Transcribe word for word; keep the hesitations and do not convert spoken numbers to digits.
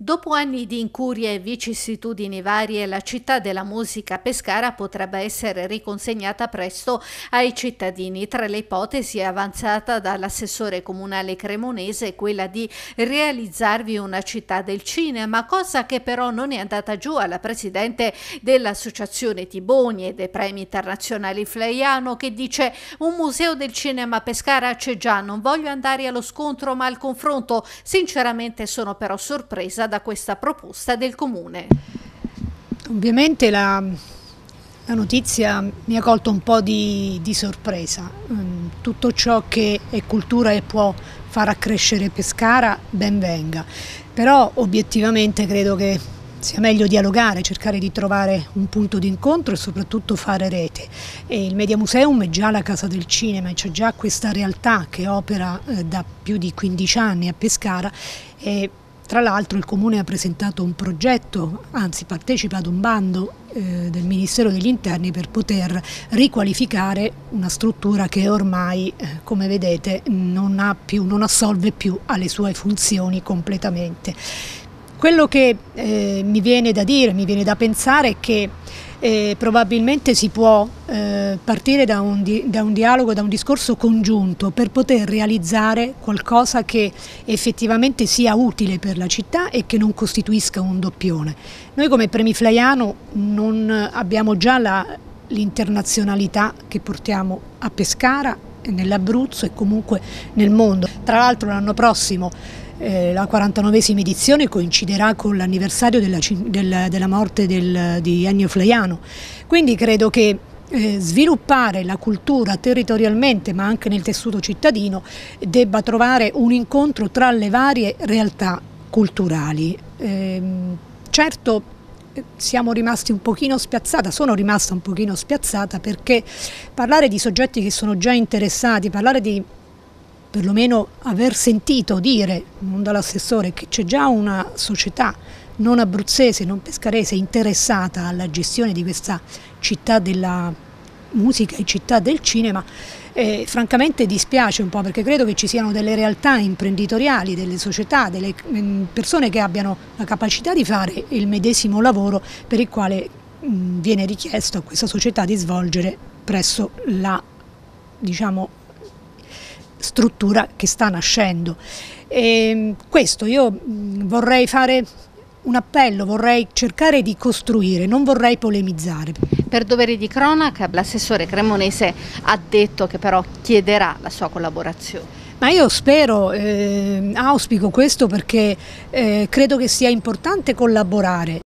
Dopo anni di incurie e vicissitudini varie, la città della musica Pescara potrebbe essere riconsegnata presto ai cittadini. Tra le ipotesi avanzata dall'assessore comunale cremonese è quella di realizzarvi una città del cinema, cosa che però non è andata giù alla presidente dell'associazione Tiboni e dei premi internazionali Flaiano, che dice: un museo del cinema a Pescara c'è già, non voglio andare allo scontro ma al confronto. Sinceramente sono però sorpresa da questa proposta del comune. Ovviamente la, la notizia mi ha colto un po' di, di sorpresa. Tutto ciò che è cultura e può far accrescere Pescara, ben venga. Però obiettivamente credo che sia meglio dialogare, cercare di trovare un punto di incontro e soprattutto fare rete. E il Media Museum è già la casa del cinema e c'è già questa realtà che opera eh, da più di quindici anni a Pescara. E tra l'altro il Comune ha presentato un progetto, anzi partecipa ad un bando eh, del Ministero degli Interni per poter riqualificare una struttura che ormai, eh, come vedete, non ha più, non assolve più alle sue funzioni completamente. Quello che eh, mi viene da dire, mi viene da pensare è che eh, probabilmente si può eh, partire da un, di, da un dialogo, da un discorso congiunto per poter realizzare qualcosa che effettivamente sia utile per la città e che non costituisca un doppione. Noi come Premi Flaiano non abbiamo già l'internazionalità che portiamo a Pescara, nell'Abruzzo e comunque nel mondo. Tra l'altro l'anno prossimo Eh, la quarantanovesima edizione coinciderà con l'anniversario della, del, della morte del, di Ennio Flaiano, quindi credo che eh, sviluppare la cultura territorialmente ma anche nel tessuto cittadino debba trovare un incontro tra le varie realtà culturali. Eh, certo siamo rimasti un pochino spiazzata, sono rimasta un pochino spiazzata perché parlare di soggetti che sono già interessati, parlare di perlomeno aver sentito dire, non dall'assessore, che c'è già una società non abruzzese, non pescarese interessata alla gestione di questa città della musica e città del cinema, eh, francamente dispiace un po', perché credo che ci siano delle realtà imprenditoriali, delle società, delle mh, persone che abbiano la capacità di fare il medesimo lavoro per il quale mh, viene richiesto a questa società di svolgere presso la, diciamo, struttura che sta nascendo. E questo io vorrei fare un appello, vorrei cercare di costruire, non vorrei polemizzare. Per doveri di cronaca l'assessore cremonese ha detto che però chiederà la sua collaborazione. Ma io spero, eh, auspico questo perché eh, credo che sia importante collaborare.